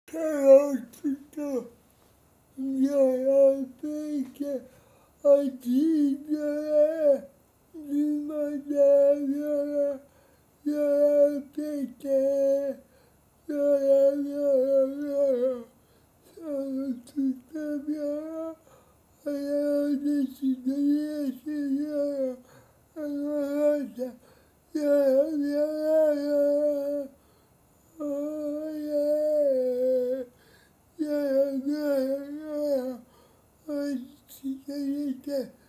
però tutto perché oggi di mangiare perché sono tutta viola, allora decido di essere viola, allora viola, oh yeah, viola, oggi si chiede